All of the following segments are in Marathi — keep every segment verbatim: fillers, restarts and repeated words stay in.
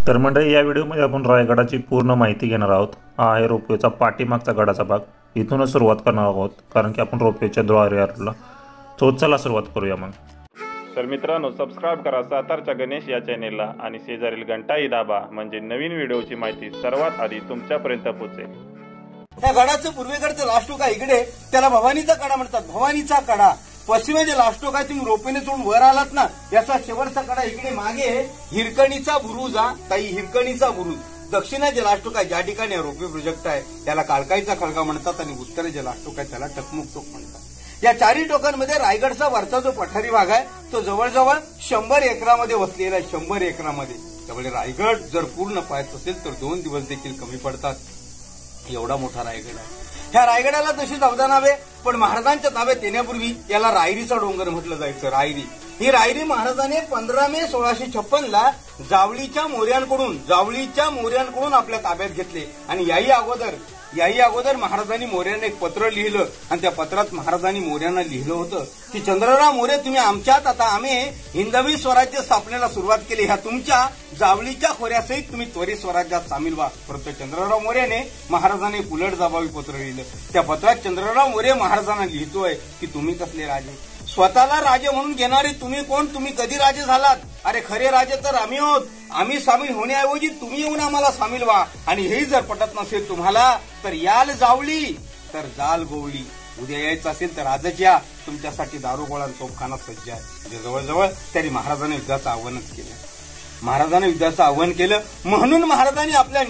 तर मंडळी या व्हिडिओमध्ये आपण रायगडाची पूर्ण माहिती घेणार आहोत। हा आहे रोपवेचा पाठीमागचा गडाचा भाग। इथूनच सुरुवात करणार आहोत कारण की आपण रोपवेच्या द्वारे आलो। तो चला सुरुवात करूया मग। तर मित्रांनो सबस्क्राइब करा सातारचा गणेश या चॅनेलला आणि शेजारील घंटाही दाबा म्हणजे नवीन व्हिडिओची माहिती सर्वात आधी तुमच्यापर्यंत पोहोचेल। त्या गडाचं पूर्वेकडचं लास्टोका इकडे त्याला भवानीचा कडा म्हणतात। भवानीचा कडा पश्चिमेचे लास्टोक आहे, तुम्ही रोपेने चढून वर आलात ना याचा शेवटचा कडा इकडे मागे हिरकणीचा बुरुज। हा ताई हिरकणीचा बुरुज। दक्षिणेचे लास्टोक आहे ज्या ठिकाणी रोपवे प्रोजेक्ट आहे त्याला काळकाईचा खळगा म्हणतात आणि उत्तरेचे लास्टोक आहे त्याला टकमुक टोक म्हणतात। या चारही टोकांमध्ये रायगडचा वरचा जो पठारी भाग आहे तो जवळजवळ शंभर एकरामध्ये वसलेला आहे। शंभर एकरामध्ये त्यामुळे रायगड जर पूर्ण पाहायचं असेल तर दोन दिवस देखील कमी पडतात, एवढा मोठा रायगड आहे। ह्या रायगडाला तशीच अवदान आहे, पण महाराजांच्या ताब्यात येण्यापूर्वी याला रायरीचा डोंगर म्हटलं जायचं। रायरी ही रायरी महाराजांनी पंधरा मे सोळाशे छप्पन ला जावळीच्या मोऱ्यांकडून जावळीच्या मोऱ्यांकडून आपल्या ताब्यात घेतले। आणि याही अगोदर याही अगोदर महाराजांनी मोऱ्यांना एक पत्र लिहिलं आणि त्या पत्रात महाराजांनी मोऱ्यांना लिहिलं होतं की चंद्रराव मोरे, तुम्ही आमच्यात आता आम्ही हिंदवी स्वराज्य स्थापनेला सुरुवात केली, ह्या तुमच्या जावळीच्या खोऱ्यासहित तुम्ही त्वरित स्वराज्यात सामील व्हा। परंतु चंद्रराव मोरेने महाराजांनी उलट जबाबी पत्र लिहिलं। त्या पत्रात चंद्रराव मोरे महाराजांना लिहितोय की तुम्ही कसले राजे, स्वतःला राजे म्हणून घेणारे तुम्ही कोण, तुम्ही कधी राजे झालात? अरे खरे राजे तर आम्ही आहोत। आम्ही सामील होण्याऐवजी तुम्ही येऊन आम्हाला सामील व्हा आणि हेही जर पटत नसेल तुम्हाला तर याल जावळी तर जाल गोवळी। उद्या यायचं असेल तर आजच या, तुमच्यासाठी दारुगोळा तोफखाना सज्ज आहे। म्हणजे जवळजवळ तरी महाराजांनी युद्धाचं आव्हानच केलं। महाराजांनी युद्धाचं आव्हान केलं म्हणून महाराजांनी आपल्या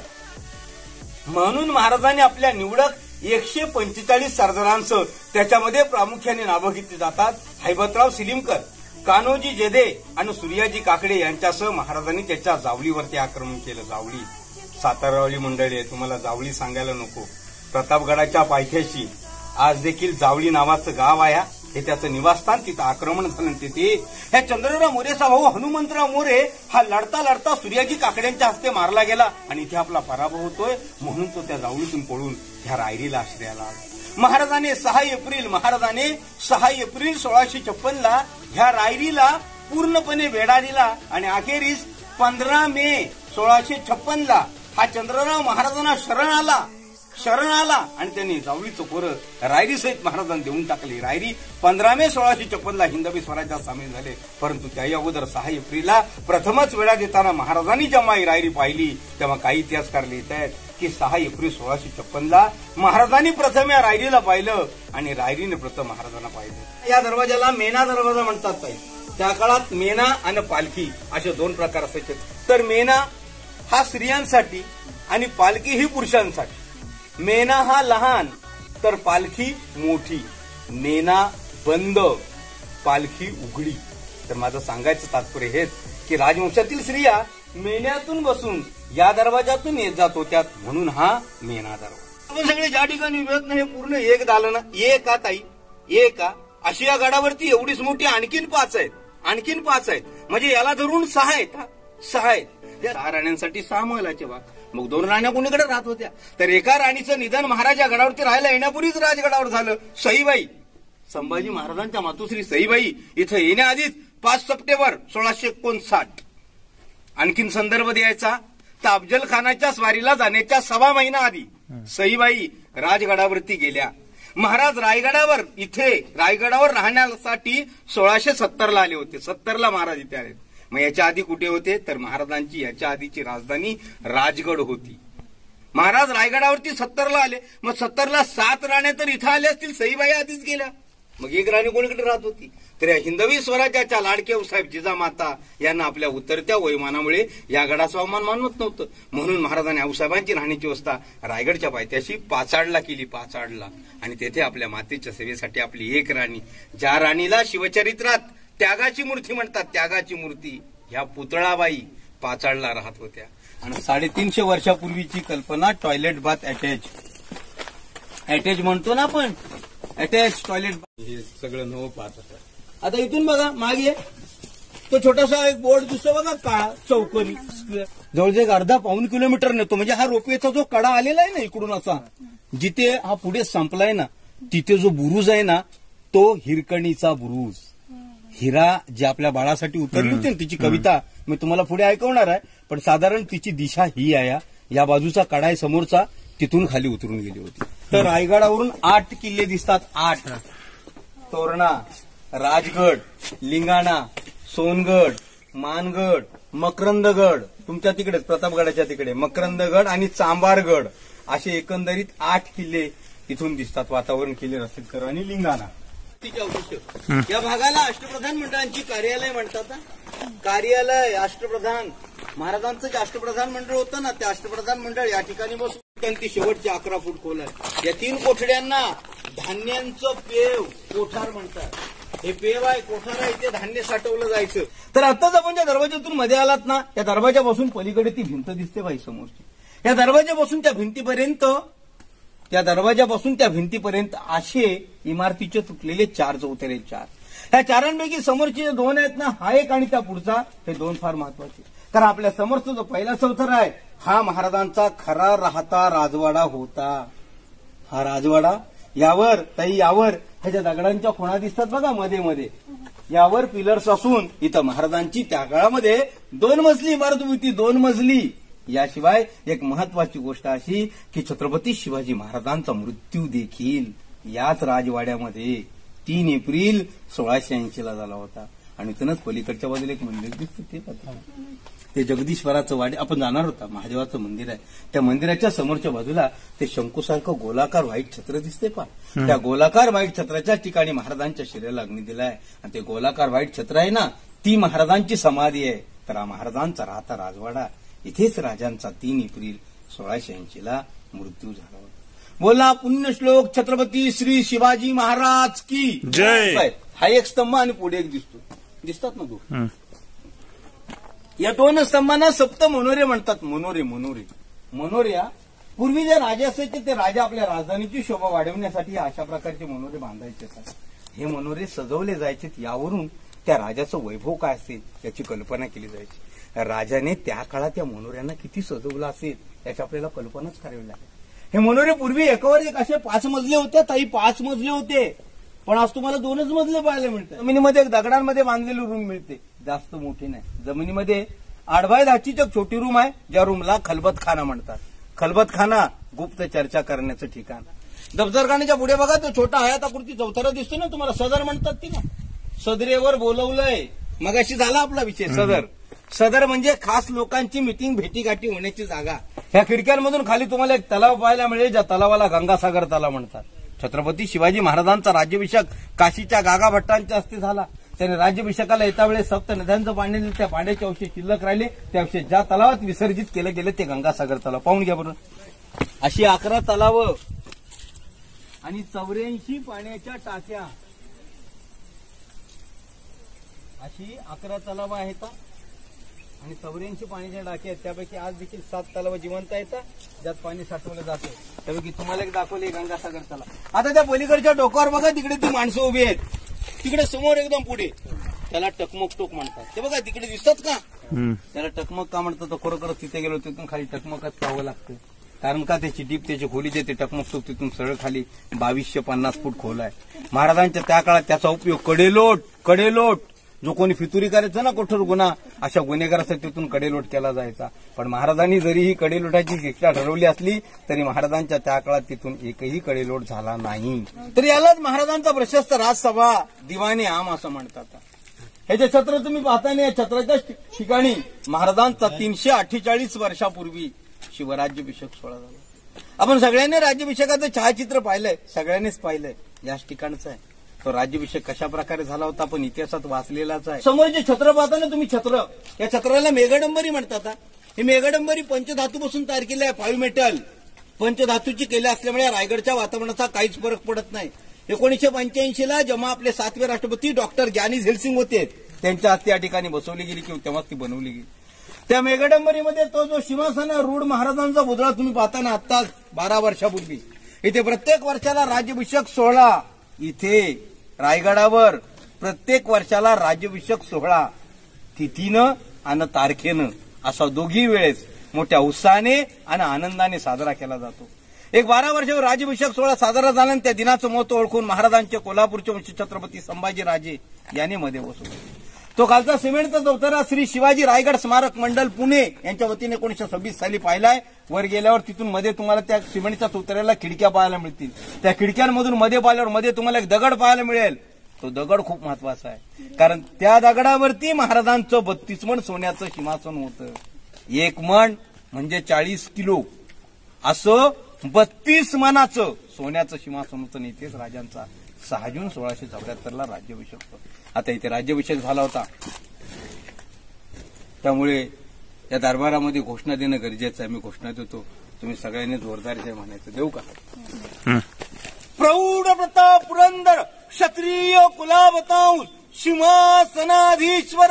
निवडक म्हणून महाराजांनी आपल्या निवडक एकशे पंचेचाळीस सरदारांचं त्याच्यामध्ये प्रामुख्याने नावं घेतली जातात। हैबतराव सिलिमकर, कान्होजी जेदे आणि सूर्याजी काकडे यांच्यासह महाराजांनी त्याच्या जावळीवरती आक्रमण केलं। जावळी सातारावली मंडळी आहे, तुम्हाला जावळी सांगायला नको। प्रतापगडाच्या पायथ्याशी आज देखील जावळी नावाचं गाव आहे, हे त्याचं निवासस्थान। तिथं आक्रमण झालं तिथे ह्या चंद्रराव मोरेचा भाऊ हनुमंतराव मोरे हा लढता लढता सूर्याजी काकड्यांच्या हस्ते मारला गेला आणि इथे आपला पराभव होतोय म्हणून तो त्या जावळीतून पळून ह्या रायरीला आश्रयाला आला। महाराजांनी सहा एप्रिल महाराजांनी सहा एप्रिल सोळाशे छप्पन ला ह्या रायरीला पूर्णपणे वेढा दिला आणि अखेरीस पंधरा मे सोळाशे छप्पन ला हा चंद्रराव महाराजांना शरण आला शरण आला आणि त्यांनी जावळीचं पोरं रायरी सहित महाराजांना देऊन टाकली। रायरी पंधरा मे सोळाशे छप्पन ला हिंदवी स्वराज्यात सामील झाले। परंतु त्याही अगोदर सहा एप्रिलला प्रथमच वेळा देताना महाराजांनी जेव्हा ही रायरी पाहिली तेव्हा काही इतिहासकार लिहित आहेत की सहा एप्रिल सोळाशे छप्पन ला महाराजांनी प्रथम या रायरीला पाहिलं आणि रायरीने प्रथम महाराजांना पाहिलं। या दरवाजाला मेना दरवाजा म्हणतात ताई। त्या काळात मेना आणि पालखी असे दोन प्रकार असायचे। तर मेना हा स्त्रियांसाठी आणि पालखी ही पुरुषांसाठी। मेना हा लहान तर पालखी मोठी। मेना बंद, पालखी उघडी। तर माझं सांगायचं तात्पर्य हेच की राजवंशातील स्त्रिया मेन्यातून बसून या दरवाजातून येत जात होत्या म्हणून हा मेना दरवाजा। आपण सगळे ज्या ठिकाणी मिळत नाही पूर्ण एक दालन एक का ताई एक का अशी या गडावरती एवढीच मोठी आणखीन पाच आहेत आणखीन पाच आहेत म्हणजे याला धरून सहा आहेत सहा आहेत। त्या सहा राण्यांसाठी सहा महलाचे भाग, मग दोन राण्या कोणीकडे राहत होत्या तर एका राणीचं निधन महाराज या गडावरती राहायला येण्यापूर्वीच राजगडावर झालं। सईबाई संभाजी महाराजांच्या मातोश्री सईबाई इथं येण्याआधीच पाच सप्टेंबर सोळाशे एकोणसाठ आणखीन संदर्भ द्यायचा तर अफजल खानाच्या स्वारीला जाण्याच्या सव्वा महिना आधी सईबाई राजगडावरती गेल्या। महाराज रायगडावर इथे रायगडावर राहण्यासाठी सोळाशे सत्तर ला आले होते। सत्तर ला महाराज इथे आले। मग याच्या आधी कुठे होते तर महाराजांची याच्या आधीची राजधानी राजगड होती। महाराज रायगडावरती सत्तरला आले, मग सत्तरला सात राण्या तर इथं आल्या असतील, सईबाई आधीच गेल्या। मग एक राणी कोणीकडे राहत होती तर या हिंदवी स्वराज्याच्या लाडके साहेब जिजामाता यांना आपल्या उतरत्या वैमानामुळे या गडाचं अवमान मानवत नव्हतं म्हणून महाराजांनी आऊसाहेबांची राहण्याची व्यवस्था रायगडच्या पायथ्याशी पाचाडला केली। पाचाडला आणि तेथे आपल्या मातेच्या सेवेसाठी आपली एक राणी, ज्या राणीला शिवचरित्रात त्यागाची मूर्ती म्हणतात, त्यागाची मूर्ती, ह्या पुतळाबाई पाचाडला राहत होत्या। आणि साडेतीनशे वर्षापूर्वीची कल्पना टॉयलेट बाथ अटॅच अटॅच म्हणतो ना आपण, अटॅच टॉयलेट हे सगळं नवं पाहत असतात। आता इथून बघा मागे तो छोटासा एक बोर्ड दिसतो बघा काळा चौकोनी, जवळजवळ एक अर्धा पाऊन किलोमीटर नेतो म्हणजे हा रोपवेचा जो कडा आलेला आहे ना इकडून असा जिथे हा पुढे संपलाय ना तिथे जो बुरुज आहे ना तो हिरकणीचा बुरुज। हिरा जी आपल्या बाळासाठी उतरली होती ना तिची कविता मी तुम्हाला पुढे ऐकवणार आहे, पण साधारण तिची दिशा ही आहे. या बाजूचा कडा आहे समोरचा, तिथून खाली उतरून गेली होती. तर रायगडावरून आठ किल्ले दिसतात. आठ: तोरणा, राजगड, लिंगाणा, सोनगड, मानगड, मकरंदगड, तुमच्या तिकडेच प्रतापगडाच्या तिकडे मकरंदगड आणि चांबारगड, असे एकंदरीत आठ किल्ले इथून दिसतात. वातावरण किल्ले रसिककर आणि लिंगाणा. या भागाला अष्टप्रधान मंडळांची कार्यालय म्हणतात. कार्यालय, अष्टप्रधान महाराजांचं जे अष्टप्रधान मंडळ होतं ना, ते अष्टप्रधान मंडळ या ठिकाणी बसून त्यांची शेवटची अकरा फूट खोल आहे. या तीन कोठड्यांना धान्यांचं पेव कोठार म्हणतात. हे पेव आहे, कोठार आहे, इथे धान्य साठवलं जायचं. तर आताच आपण ज्या दरवाज्यातून मध्ये आलात ना, या दरवाज्यापासून पलीकडे ती भिंत दिसते बाई समोरची. या दरवाज्यापासून त्या भिंतीपर्यंत त्या दरवाजापासून त्या भिंतीपर्यंत असे इमारतीचे तुटलेले चार चौथरे चार. ह्या चारांपैकी समोरचे जे दोन आहेत ना, हा एक आणि त्या पुढचा, हे दोन फार महत्वाचे. कारण आपल्या समोरचा जो पहिला चौथरा आहे हा महाराजांचा खरा राहता राजवाडा होता. हा राजवाडा, यावर ताई यावर ह्याच्या दगडांच्या खुणा दिसतात बघा मध्ये मध्ये, यावर पिलर्स असून इथं महाराजांची त्या काळामध्ये दोन मजली इमारत होती. दोन मजली. याशिवाय एक महत्वाची गोष्ट अशी की छत्रपती शिवाजी महाराजांचा मृत्यू देखील याच राजवाड्यामध्ये तीन एप्रिल सोळाशे ऐंशी ला झाला होता. आणि इथूनच पलीकडच्या बाजूला एक मंदिर दिसतं, ते पत्रा ते जगदीश्वराचं वाडे आपण जाणार होता. महादेवाचं मंदिर आहे. त्या मंदिराच्या समोरच्या बाजूला ते शंकूसारखं गोलाकार व्हाईट छत्र दिसते पा. त्या गोलाकार व्हाईट छत्राच्या ठिकाणी महाराजांच्या शरीराला अग्नी दिलाय. आणि ते गोलाकार व्हाईट छत्र आहे ना, ती महाराजांची समाधी आहे. तर हा महाराजांचा राहता राजवाडा, इथेच राजांचा तीन एप्रिल सोळाशे ऐंशी ला मृत्यू झाला होता. बोला पुण्यश्लोक छत्रपती श्री शिवाजी महाराज की जय. हा एक स्तंभ आणि पुढे एक दिसतो, दिसतात ना दोन. या दोन स्तंभांना सप्त मनोरे म्हणतात. मनोरे मनोरे मनोऱ्या पूर्वी जे राजे असायचे ते राजा आपल्या राजधानीची शोभा वाढवण्यासाठी अशा प्रकारचे मनोरे बांधायचे असतात. हे मनोरे सजवले जायचे. यावरून त्या राजाचं वैभव काय असेल याची कल्पना केली जायची. राजाने त्या काळात या मनोऱ्यांना किती सजवलं असेल याची आपल्याला कल्पनाच करावी लागेल. हे मनोरे पूर्वी एकावर एक असे पाच मजले होते ताई, पाच मजले होते. पण आज तुम्हाला दोनच मजले पाहायला मिळतात. जमिनीमध्ये एक दगडांमध्ये बांधलेली रूम मिळते, जास्त मोठी नाही. जमिनीमध्ये आठ बाय दहाची एक छोटी रूम आहे, ज्या रूमला खलबतखाना म्हणतात. खलबतखाना गुप्त चर्चा करण्याचं ठिकाण. दफ्तरखान्याच्या पुढे बघा तो छोटा हयाताकृती चौथरा दिसतो ना तुम्हाला, सदर म्हणतात ती ना. सदरेवर बोलवलंय, मगाशी झाला आपला विषय. सदर सदर म्हणजे खास लोकांची मिटिंग भेटीगाठी होण्याची जागा. ह्या खिडक्यांमधून खाली तुम्हाला एक तलाव पाहायला मिळेल, ज्या तलावाला गंगासागर तलाव म्हणतात. छत्रपती शिवाजी महाराजांचा राज्याभिषेक काशीच्या गागा भट्टांच्या हस्ते झाला. त्याने राज्याभिषेकाला येता वेळेस सप्त नद्यांचं पाणी दिलं. त्या पाण्याचे अवशेष शिल्लक राहिले. ते अवशेष ज्या तलावात विसर्जित केले गेले ते गंगासागर तलाव. पाहून घ्या बरोबर. अशी अकरा तलाव आणि चौऱ्याऐंशी पाण्याच्या टाक्या, अशी अकरा तलाव आहेत आणि चौऱ्याऐंशी पाण्याच्या टाक्या आहेत. त्यापैकी आज देखील सात तलाव जिवंत आहेत ज्यात पाणी साठवलं जातं. त्यापैकी तुम्हाला एक दाखवले गंगासागर तलाव. आता त्या पलीकडच्या डोकावर बघा, तिकडे ती माणसं उभी आहेत. तिकडे समोर एकदम पुढे त्याला टकमक टोक म्हणतात. ते बघा तिकडे दिसतात का, त्याला टकमक का म्हणतात. तर खरोखरच तिथे गेलो तिथून खाली टकमकच पाहावं लागतं. कारण का त्याची डीप त्याची खोली जे ते टकमक टोक तिथून सरळ खाली बावीसशे पन्नास फूट खोल आहे. महाराजांच्या त्या काळात त्याचा उपयोग कडेलोट कडेलोट जो कोणी फितुरी करायचा ना कठोर गुन्हा, अशा गुन्हेगारासाठी तिथून कडेलोट केला जायचा. पण महाराजांनी जरी ही कडेलोटाची शिक्षा ठरवली असली तरी महाराजांच्या त्या काळात तिथून एकही कडेलोट झाला नाही. तर यालाच महाराजांचा प्रशस्त राजसभा दिवाणी आम असं म्हणतात. हे जे छत्र तुम्ही पाहता ना, या छत्राच्या ठिकाणी महाराजांचा तीनशे अठ्ठेचाळीस वर्षापूर्वी शिवराज्याभिषेक सोहळा झाला. आपण सगळ्यांनी राज्याभिषेकाचं छायाचित्र पाहिलंय, सगळ्यांनीच पाहिलंय. याच ठिकाणचं आहे तो राज्याभिषेक कशा प्रकारे झाला होता आपण इतिहासात वाचलेलाच आहे. समोर जे छत्र पाहता ना तुम्ही, छत्र, या छत्राला मेघडंबरी म्हणतात. ही मेघडंबरी पंचधातूपासून तयार केली आहे. फाईव्ह मेटल पंचधातूची केली असल्यामुळे रायगडच्या वातावरणाचा काहीच फरक पडत नाही. एकोणीशे पंच्याऐंशी ला जेव्हा आपले सातवे राष्ट्रपती डॉक्टर ग्यानी झेलसिंग होते त्यांच्या हस्ते या ठिकाणी बसवली गेली किंवा तेव्हाच ती बनवली गेली. त्या मेघडंबरीमध्ये तो जो सिंहासन रूढ महाराजांचा बुधळा तुम्ही पाहता ना, आत्ताच बारा वर्षापूर्वी इथे प्रत्येक वर्षाला राज्याभिषेक सोहळा, इथे रायगडावर प्रत्येक वर्षाला राज्याभिषेक सोहळा तिथीनं आणि तारखेनं असा दोघी वेळेस मोठ्या उत्साहाने आणि आनंदाने साजरा केला जातो. एक बारा वर्षावर राज्याभिषेक सोहळा साजरा झाला आणि त्या दिनाचं महत्व ओळखून महाराजांचे कोल्हापूरचे वंशी छत्रपती संभाजीराजे याने मध्ये बसवला. तो कालचा सिमेंटचा चौथरा श्री शिवाजी रायगड स्मारक मंडळ पुणे यांच्या वतीने एकोणीशे सव्वीस साली पाहिलाय. वर गेल्यावर तिथून मध्ये तुम्हाला त्या सिमेंटच्या चौथऱ्याला खिडक्या पाहायला मिळतील. त्या खिडक्यांमधून मध्ये पाहिल्यावर मध्ये तुम्हाला एक दगड पाहायला मिळेल. तो दगड खूप महत्वाचा आहे, कारण त्या दगडावरती महाराजांचं बत्तीस मण सोन्याचं सिंहासन होतं. एक मण म्हणजे चाळीस किलो असं बत्तीस मनाचं सोन्याचं सिंहासन होतं. इथेच राजांचा सहा जून सोळाशे चौऱ्याहत्तरला राज्याभिषेक होता. आता इथे राज्याभिषेक झाला होता, त्यामुळे या दरबारामध्ये घोषणा देणं गरजेचं आहे. मी घोषणा देतो, तुम्ही सगळ्यांनी जोरदार जय म्हणायचं. देऊ का? प्रौढ प्रताप पुरंदर क्षत्रिय कुलावतांश सिंहासनाधीश्वर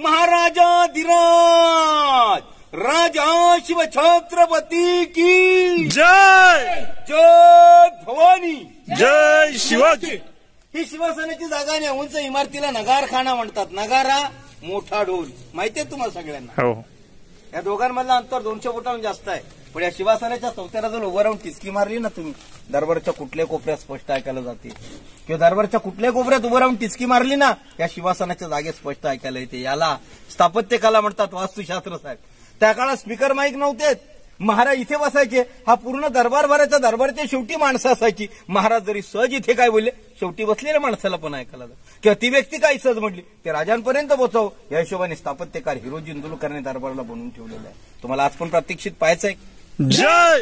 महाराजाधिराज राजा शिव छत्रपती की जय जय भवानी जय शिवाजी. ही शिवसेनेची जागा नाही, उंच इमारतीला नगारखाना म्हणतात. नगारा मोठा ढोल माहितीये तुम्हाला सगळ्यांना. हो, या दोघांमधलं अंतर दोनशे फुटांहून जास्त आहे. पण या शिवसेनेच्या चौथ्याला जर उभं राहून टिचकी मारली ना तुम्ही, दरबारच्या कुठल्याही कोपऱ्यात स्पष्ट ऐकायला जाते. किंवा दरबारच्या कुठल्याही कोपऱ्यात उभं राहून टिचकी मारली ना, या शिवसेनेच्या जागेत स्पष्ट ऐकायला येते. याला स्थापत्य कला म्हणतात, वास्तुशास्त्र साहेब. त्या काळात स्पीकर माईक नव्हते. महाराज इथे बसायचे. हा पूर्ण दरबार भरायचा. दरबारच्या शेवटी माणसं असायची. महाराज जरी सहज इथे काय बोलले, शेवटी बसलेल्या माणसाला पण ऐकायला जात. किंवा ती व्यक्ती काय सहज म्हटली ते राजांपर्यंत पोहोचव. या हिशोबाने स्थापत्यकार हिरोजी इंदुलकरने दरबारला बनवून ठेवलेलं आहे. तुम्हाला आज पण प्रात्यक्षिक पाहायचंय. जय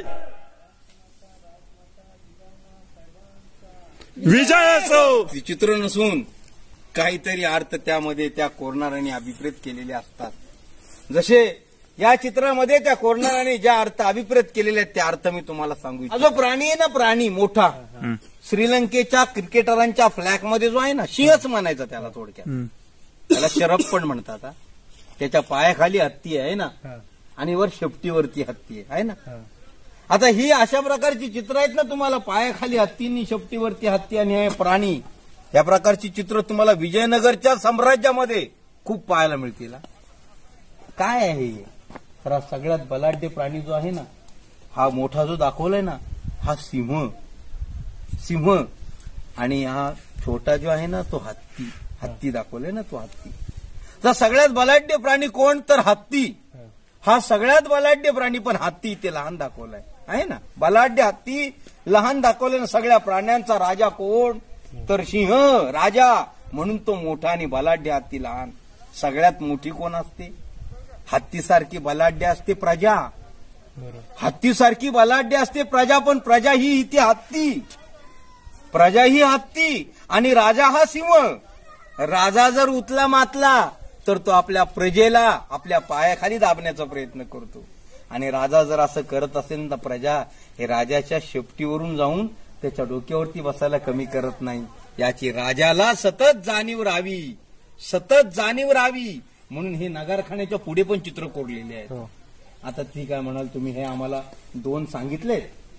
विजय असो. विचित्र नसून काहीतरी अर्थ त्यामध्ये त्या कोरणारांनी अभिप्रेत केलेले असतात. जसे या चित्रामध्ये त्या कोरणारांनी ज्या अर्थ अभिप्रेत केलेले आहेत, त्या अर्थ मी तुम्हाला सांगू इच्छितो. जो प्राणी आहे ना, प्राणी मोठा, श्रीलंकेच्या क्रिकेटरांच्या फ्लॅगमध्ये जो आहे ना, सिंहच म्हणायचा त्याला थोडक्यात. त्याला शरभ पण म्हणतात. त्याच्या पायाखाली हत्ती आहे ना, आणि वर शेपटीवरती हत्ती आहे ना. आता ही अशा प्रकारची चित्र आहेत ना, तुम्हाला पायाखाली हत्तीनी, शेपटीवरती हत्ती आणि हे प्राणी, या प्रकारची चित्र तुम्हाला विजयनगरच्या साम्राज्यामध्ये खूप पाहायला मिळतील. काय आहे तर हा सगळ्यात बलाढ्य प्राणी जो आहे ना, हा मोठा जो दाखवलाय ना, हा सिंह सिंह आणि हा छोटा जो आहे ना, तो हत्ती. हत्ती दाखवलाय ना, तो हत्ती. तर सगळ्यात बलाढ्य प्राणी कोण, तर हत्ती. हा सगळ्यात बलाढ्य प्राणी, पण हत्ती इथे लहान दाखवलाय आहे ना. बलाढ्य हत्ती लहान दाखवलाय ना. सगळ्या प्राण्यांचा राजा कोण, तर सिंह राजा, म्हणून तो मोठा आणि बलाढ्य हत्ती लहान. सगळ्यात मोठी कोण असते, हत्तीसारखी बलाढ्य असते प्रजा. हत्तीसारखी बलाढ्य असते प्रजा, पण प्रजा ही इथे हत्ती. प्रजा ही हत्ती आणि राजा हा सिंह. राजा जर उतला मातला तर तो आपल्या प्रजेला आपल्या पायाखाली दाबण्याचा प्रयत्न करतो. आणि राजा जर असं करत असेल तर प्रजा हे राजाच्या शेपटीवरून जाऊन त्याच्या डोक्यावरती बसायला कमी करत नाही. याची राजाला सतत जाणीव राहावी, सतत जाणीव राहावी, म्हणून हे नगारखान्याच्या पुढे पण चित्र कोरलेले आहेत. आता ठीक आहे म्हणाल तुम्ही, हे आम्हाला दोन सांगितले,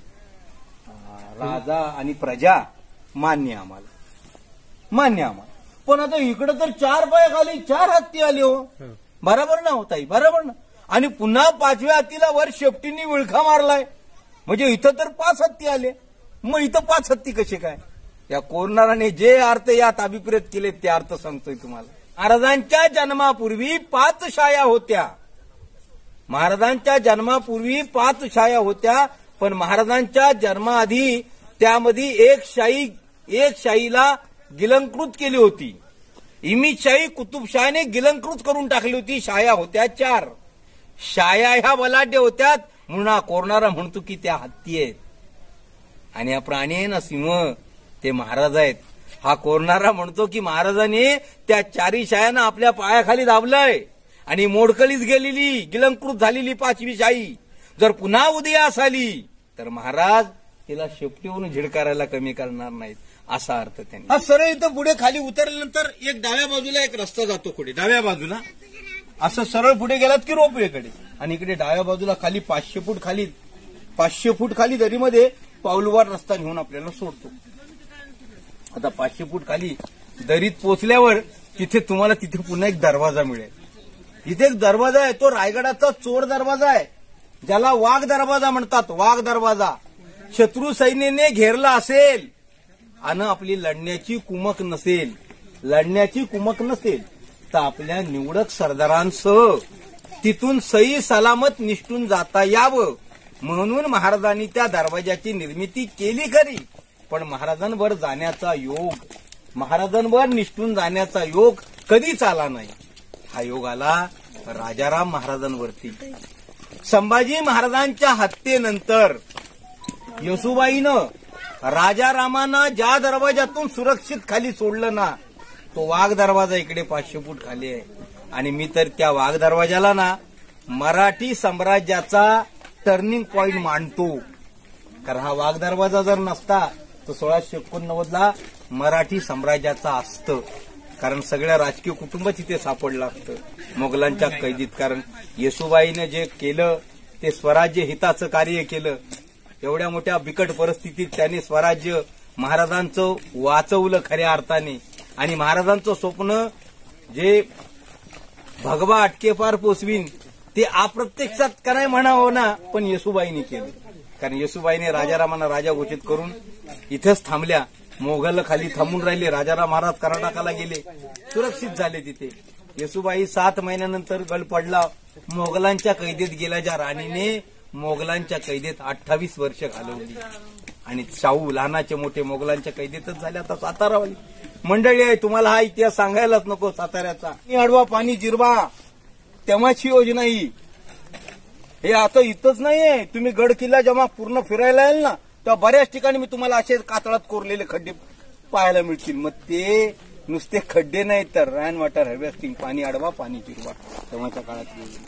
राजा आणि प्रजा, मान्य आम्हाला, मान्य आम्हाला. पण आता इकडे तर चार पाय खाली चार हत्ती आले हो. बरोबर ना होताई, बरोबर ना. आणि पुन्हा पाचव्या हत्तीला वर शेपटीने विळखा मारलाय, म्हणजे इथं तर पाच हत्ती आले. मग इथं पाच हत्ती कसे काय? या कोरणाराने जे अर्थ यात अभिप्रेत केले ते अर्थ सांगतोय तुम्हाला. महाराजांच्या जन्मापूर्वी पाच शाया होत्या. महाराजांच्या जन्मापूर्वी पाच शाया होत्या, पण महाराजांच्या जन्माआधी त्यामध्ये एक शाही एक शाहीला गिलंकृत केली होती. इमितशाही कुतुबशाहीने गिलंकृत करून टाकली होती. शाया होत्या चार. शाया ह्या बलाढ्य होत्यात, म्हणून हा कोरणारा म्हणतो की त्या हत्ती आहेत. आणि हा प्राणी आहे ना सिंह, ते महाराज आहेत. हा कोरणारा म्हणतो की महाराजांनी त्या चारी शायांना आपल्या पायाखाली दाबलंय आणि मोडकळीच गेलेली, गिलंकृत झालेली पाचवी शाही जर पुन्हा उदयास आली तर महाराज तिला शेपटीवरून झिडकारायला कमी करणार नाहीत, असा अर्थ त्यांनी. हा सरळ इथं पुढे खाली उतरल्यानंतर एक डाव्या बाजूला एक रस्ता जातो. पुढे डाव्या बाजूला असं सरळ पुढे गेलात की रोपवेकडे, आणि इकडे डाव्या बाजूला खाली पाचशे फूट खाली पाचशे फूट खाली दरीमध्ये पाऊलवार रस्ता घेऊन आपल्याला सोडतो. आता पाचशे फूट खाली दरीत पोहोचल्यावर तिथे तुम्हाला तिथे पुन्हा एक दरवाजा मिळेल. इथे एक दरवाजा आहे, तो रायगडाचा चोर दरवाजा आहे, ज्याला वाघ दरवाजा म्हणतात. वाघ दरवाजा शत्रू सैन्याने घेरला असेल आणि आपली लढण्याची कुमक नसेल लढण्याची कुमक नसेल तर आपल्या निवडक सरदारांसह तिथून सही सलामत निष्ठून जाता यावं म्हणून महाराजांनी त्या दरवाजाची निर्मिती केली खरी, पण महाराजांवर जाण्याचा योग, महाराजांवर निष्ठून जाण्याचा योग कधीच आला नाही. हा योग आला राजाराम महाराजांवरती. संभाजी महाराजांच्या हत्येनंतर येसुबाईनं राजारामांना ज्या दरवाजातून सुरक्षित खाली सोडलं ना, तो वाघ दरवाजा इकडे पाचशे फूट खाली आहे. आणि मी तर त्या वाघ दरवाजाला ना मराठी साम्राज्याचा टर्निंग पॉइंट मानतो. कारण हा वाघ दरवाजा जर नसता तर सोळाशे एकोणनव्वदला मराठी साम्राज्याचा असतं. कारण सगळ्या राजकीय कुटुंब तिथे सापडलं असतं मोगलांच्या कैदीत. कारण येसुबाईनं जे केलं ते स्वराज्य हिताचं कार्य केलं. एवढ्या मोठ्या बिकट परिस्थितीत त्यांनी स्वराज्य महाराजांचं वाचवलं खऱ्या अर्थाने. आणि महाराजांचं स्वप्न जे भगवा अटकेपार पोचवीन ते अप्रत्यक्षात का नाही म्हणावं ना, पण येसुबाईने केलं. कारण येसुबाईने राजारामांना राजा घोषित करून इथेच थांबल्या. मोगल खाली थांबून राहिले. राजाराम महाराज कर्नाटकाला गेले, सुरक्षित झाले तिथे. येसुबाई सात महिन्यानंतर गड पडला. मोगलांच्या कैदेत गेल्या ज्या राणीने मोगलांच्या कैदेत अठ्ठावीस वर्ष घालवली. आणि शाहू लहानाचे मोठे मोगलांच्या कैदेतच झाले. आता सातारावाली मंडळी आहे, तुम्हाला हा इतिहास सांगायलाच नको साताऱ्याचा. अडवा पाणी जिरवा तेव्हाची योजना ही. हे आता इथंच नाहीये. तुम्ही गड किल्ला जेव्हा पूर्ण फिरायला येईल ना तेव्हा बऱ्याच ठिकाणी मी तुम्हाला असे कातळात कोरलेले खड्डे पाहायला मिळतील. मग ते नुसते खड्डे नाहीत तर रॅन वॉटर हार्वेस्टिंग, पाणी अडवा पाणी जिरवा तेव्हाच्या काळात.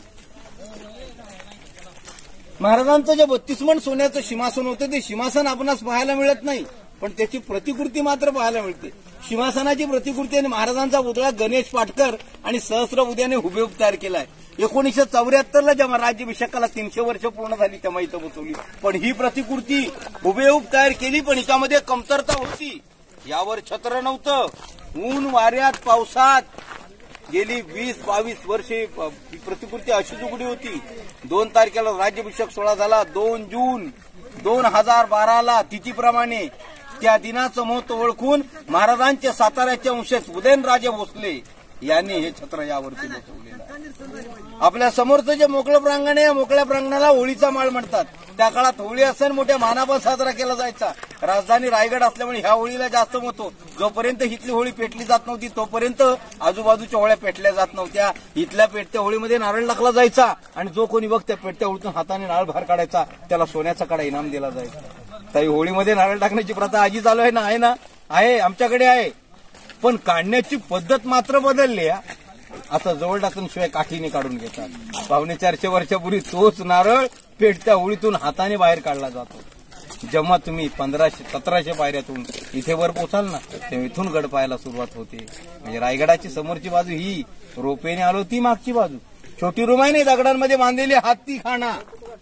महाराजांचं जे बत्तीस मन सोन्याचं सिंहासन होतं ते सिंहासन आपणास पाहायला मिळत नाही, पण त्याची प्रतिकृती मात्र पाहायला मिळते. सिंहासनाची प्रतिकृती आणि महाराजांचा पुतळा गणेश पाटकर आणि सहस्रबुद्ध्याने हुबेहूब तयार केलाय. एकोणीसशे चौऱ्याहत्तरला जेव्हा राज्याभिषेकाला तीनशे वर्ष पूर्ण झाली तेव्हा इथं बसवली. पण ही प्रतिकृती हुबेहूब तयार केली, पण हिच्यामध्ये कमतरता होती. यावर छत्र नव्हतं. ऊन वाऱ्यात पावसात गेली वीस बावीस वर्षे प्रतिकृती अशीच उघडी होती. दोन तारखेला राज्याभिषेक सोहळा झाला. दोन जून दोन हजार बाराला तिथीप्रमाणे त्या दिनाचं महत्व ओळखून महाराजांचे साताऱ्याचे वंशज उदयनराजे भोसले यांनी हे छत्र यावरती बसवलेलं आहे. आपल्या समोरचं जे मोकळं प्रांगण आहे, या मोकळ्या प्रांगणाला होळीचा माळ म्हणतात. त्या काळात होळी सण मोठ्या मानापासून साजरा केला जायचा. राजधानी रायगड असल्यामुळे ह्या होळीला जास्त महत्व. जोपर्यंत इथली होळी पेटली जात नव्हती तोपर्यंत आजूबाजूच्या होळ्या पेटल्या जात नव्हत्या. इथल्या पेटत्या होळीमध्ये नारळ टाकला जायचा आणि जो कोणी बघ त्या पेटत्या होळीतून हाताने नारळ बाहेर काढायचा त्याला सोन्याचा कडा इनाम दिला जायचा. तर होळीमध्ये नारळ टाकण्याची प्रथा आजी चालू आहे ना? आहे ना? आहे, आमच्याकडे आहे. पण काढण्याची पद्धत मात्र बदलली. आता जवळ टाकून शिवाय काठीने काढून घेतात. पावणे चारशे वर्षापूर्वी तोच नारळ पेटत्या होळीतून हाताने बाहेर काढला जातो. जेव्हा तुम्ही पंधराशे सतराशे पायऱ्यातून इथे वर पोचाल ना तेव्हा इथून गड पाहायला सुरुवात होते. म्हणजे रायगडाची समोरची बाजू ही रोपेने आलो, ती मागची बाजू छोटी रुमाईने दगडांमध्ये बांधलेली हत्ती खाना.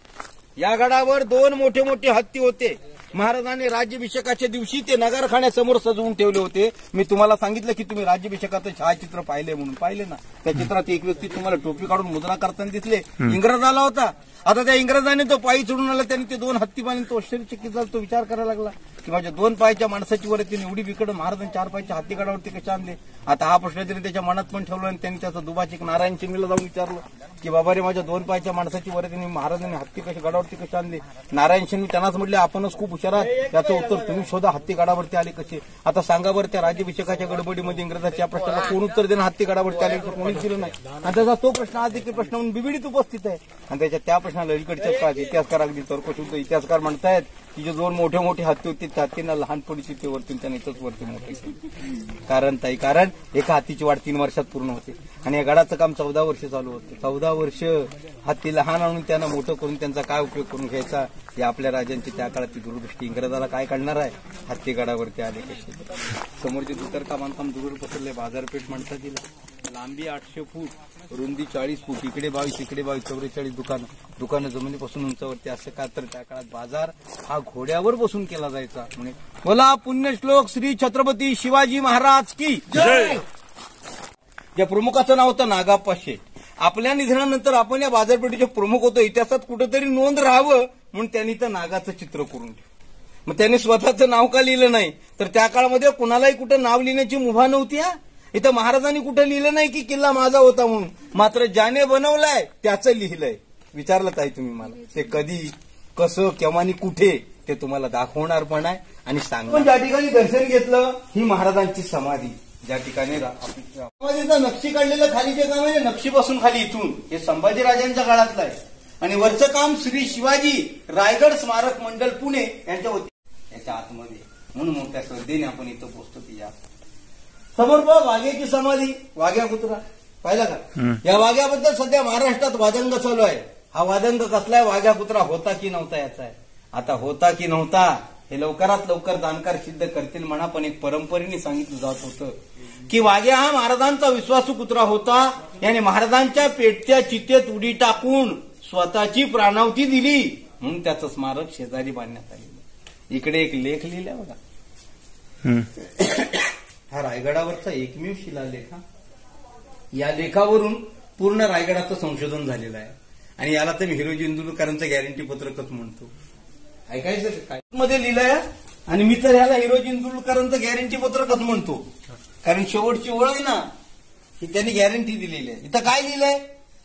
या गडावर दोन मोठे मोठे हत्ती होते. महाराजांनी राज्याभिषेकाच्या दिवशी ते नगारखान्यासमोर सजवून ठेवले होते. मी तुम्हाला सांगितलं की तुम्ही राज्याभिषेकाचं छायाचित्र पाहिले म्हणून. पाहिले ना? त्या चित्रात एक व्यक्ती तुम्हाला टोपी काढून मुद्रा करताना दिसले. इंग्रज आला होता. आता त्या इंग्रजाने तो पायी चढून आला. त्यांनी ते दोन हत्ती बांधून तो आश्चर्यचकित झाला. तो विचार करायला लागला की माझ्या दोन पायाच्या माणसाची वर त्यांनी एवढी बिकट महाराजांनी चार पायाच्या हत्ती गडावरती कशा आणले. आता हा प्रश्न त्यांनी त्याच्या मनात पण ठेवला आणि त्यांनी त्याचा दुबाचिक नारायण चिंगीला जाऊन विचारलं की बाबा रे, माझ्या दोन पायाच्या माणसाची वर त्यांनी महाराजांनी हत्ती कशा गडावरती कशा आणले. नारायण शिंगी त्यांनाच म्हटले आपणच खूप हुशार आहे, त्याचं उत्तर तुम्ही शोधा. हत्ती गडावरती आले कसे? आता सांगा बरं, त्या राज्याभिषेकाच्या गडबडीमध्ये इंग्रजाच्या प्रश्नाला कोण उत्तर देणं? हत्ती गडावरती आले तर कोणीच दिलं नाही. आणि त्याचा तो प्रश्न आज देखील प्रश्न म्हणून बिबिडीत उपस्थित आहे. आणि त्याच्या त्या प्रश्नाला अलीकडच्याच काळात इतिहासकार अगदी तर्कशुद्ध इतिहासकार म्हणतायत की जे दोन मोठे मोठे हत्ती होते त्या हत्तींना लहानपणीची ते वरतून त्यांनी इथंच वरती मोठे केले. कारण ताई कारण एका हत्तीची वाढ तीन वर्षात पूर्ण होते आणि या गडाचं काम चौदा वर्ष चालू होतं. चौदा वर्ष हत्ती लहान आणून त्यांना मोठं करून त्यांचा काय उपयोग करून घ्यायचा ही आपल्या राजांची त्या काळातली दूरदृष्टी. इंग्रजाला काय काढणार आहे? हत्ती गडावरती आले कसे? समोरचे दुतर्का बांधकाम दुरुड पसरले. बाजारपेठ म्हणतात तिला. लांबी आठशे फूट, रुंदी चाळीस फूट, इकडे बावीस इकडे बावीस चौवेचाळीस दुकानं दुकानं जमिनीपासून उंचावरती. असं का तर त्या काळात बाजार हा घोड्यावर बसून केला जायचा. म्हणजे बोला पुण्यश्लोक श्री छत्रपती शिवाजी महाराज की जय. या प्रमुखाचं नाव होतं नागाप्पा शेठ. आपल्या निधनानंतर आपण या बाजारपेठेचे प्रमुख होतो. इतिहासात कुठेतरी नोंद राहावं म्हणून त्यांनी तर नागाचं चित्र करून ठेवलं. मग त्यांनी स्वतःचं नाव का लिहिलं नाही? तर त्या काळामध्ये कुणालाही कुठं नाव लिहिण्याची मुभा नव्हती. इथं महाराजांनी कुठे लिहिलं नाही की किल्ला माझा होता म्हणून, मात्र ज्याने बनवलाय त्याचं लिहिलंय. विचारलं ताई तुम्ही मला, ते कधी कसं केव्हा आणि कुठे ते तुम्हाला दाखवणार पण आहे आणि सांगणार. ज्या ठिकाणी दर्शन घेतलं ही महाराजांची समाधी, ज्या ठिकाणी समाधीचं नक्षी काढलेलं खाली जे काम आहे नक्षीपासून खाली इथून हे संभाजीराजांच्या काळातलं आहे आणि वरचं काम श्री शिवाजी रायगड स्मारक मंडळ पुणे यांच्या वतीने याच्या आतमध्ये, म्हणून मोठ्या श्रद्धेने आपण इथं पोहोचतो. ती या समोर बघ वाघ्याची समाधी, वाघ्या कुत्रा पाहिला का? या वाघ्याबद्दल सध्या महाराष्ट्रात वादंग चालू आहे. हा वादंग कसला आहे? वाघ्या कुत्रा होता की नव्हता याचा आहे. आता होता की नव्हता हे लवकरात लवकर जाणकार सिद्ध करतील म्हणा, पण एक परंपरेने सांगितलं जात होतं की वाघ्या हा महाराजांचा विश्वासू कुत्रा होता. याने महाराजांच्या पेटत्या चितेत उडी टाकून स्वतःची प्राणाहुती दिली, म्हणून त्याचं स्मारक शेजारी बांधण्यात आलेलं. इकडे एक लेख लिहिलाय बघा, हा रायगडावरचा एकमेव शिलालेख. या लेखावरून पूर्ण रायगडाचं संशोधन झालेलं आहे आणि याला तर हिरोजी इंदुरकरांचं गॅरंटी पत्रकच म्हणतो. ऐकायचं काय मध्ये लिहिलंय आणि मी तर ह्याला हिरोजी इंदुरकरांचं गॅरंटी पत्रकच म्हणतो, कारण शेवटची ओळ आहे ना ही त्यांनी गॅरंटी दिलेली आहे. इथं काय लिहिलंय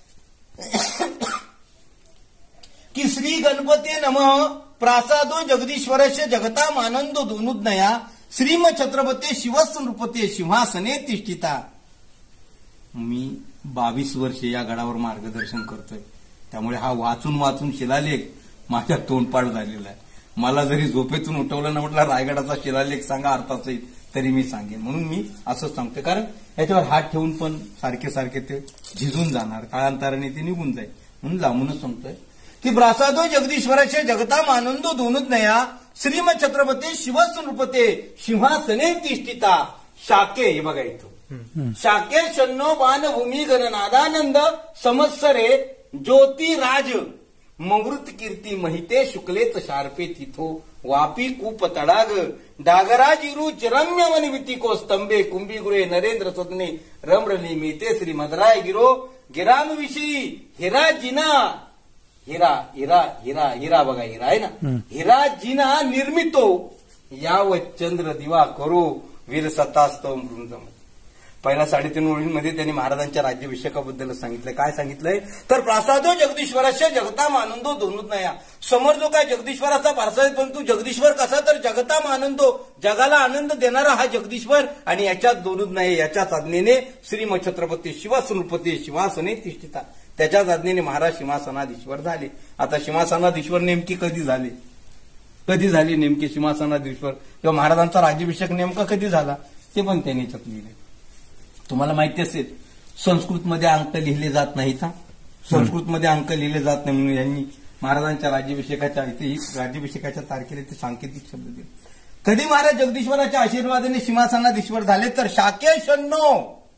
की श्री गणपती नमः प्रासादो जगदीश्वरस्य जगताम आनंदो दोनुज्ञया श्रीम छत्रपती शिवस्नृपते सिंहासने तिष्ठिता. मी बावीस वर्षे या गडावर मार्गदर्शन करतोय, त्यामुळे हा वाचून वाचून शिलालेख माझ्या तोंडपाठ झालेला आहे. मला जरी झोपेतून उठवलं ना म्हटलं रायगडाचा शिलालेख सांगा अर्थासहित, तरी मी सांगेन. म्हणून मी असं सांगतोय, कारण याच्यावर हात ठेवून पण सारखे सारखे ते झिजून जाणार, काळांतराने ते निघून जाईल, म्हणून लांबूनच सांगतोय की प्रासादो जगदीश्वराचे जगताम आनंदो दोनुज्ञया श्रीम छत्रपती शिवस्नृपते सिंहासने तिष्ठिता. शाके हे बघा इथं, शाके शन्नो बाणभूमी गणनादानंद संवत्सरे ज्योतिराज मवृत कीर्ती महिते शुक्लेत शार्पे तिथो वापी कूप तडाग डागराजिरू चिरम्य वनवितिको स्तंभे कुंभीगुरे नरेंद्र सदने रमरली मिते श्री मदराय गिरो गिराम विषयी हिरा जिना हिरा हिरा हिरा हिरा बघा हिरा आहे ना, हिरा जिना निर्मितो याव चंद्र दिवा करो वीर सतास्तव मृंजम. पहिल्या साडेतीन ओळींमध्ये त्यांनी महाराजांच्या राज्याभिषेकाबद्दल सांगितलंय. काय सांगितलंय तर प्रासादो जगदीश्वराच्या जगताम आनंदो दोनुज्ञया. समोर जो काय जगदीश्वराचा पारसा आहे, परंतु जगदीश्वर कसा तर जगताम आनंदो, जगाला आनंद देणारा हा जगदीश्वर आणि याच्यात दोनुज्ञया याच्याच आज्ञेने श्रीम छत्रपती शिवस्नृपती सिंहासने तिष्ठिता. त्याच्याच आज्ञेने महाराज सिंहासनाधीश्वर झाले. आता सिंहासनाधीश्वर नेमकी कधी झाले, कधी झाली नेमकी सिंहासनाधीश्वर किंवा महाराजांचा राज्याभिषेक नेमका कधी झाला ते पण त्यांनी याच्यात लिहिले. तुम्हाला माहिती असेल संस्कृतमध्ये अंक लिहिले जात नाहीत. संस्कृतमध्ये अंक लिहिले जात नाही म्हणून यांनी महाराजांच्या राज्याभिषेकाच्या इथे राज्याभिषेकाच्या तारखेला ते सांकेतिक शब्द दिले. कधी महाराज जगदीश्वराच्या आशीर्वादाने सिंहासनाधीश्वर झाले तर शाके शण्णो,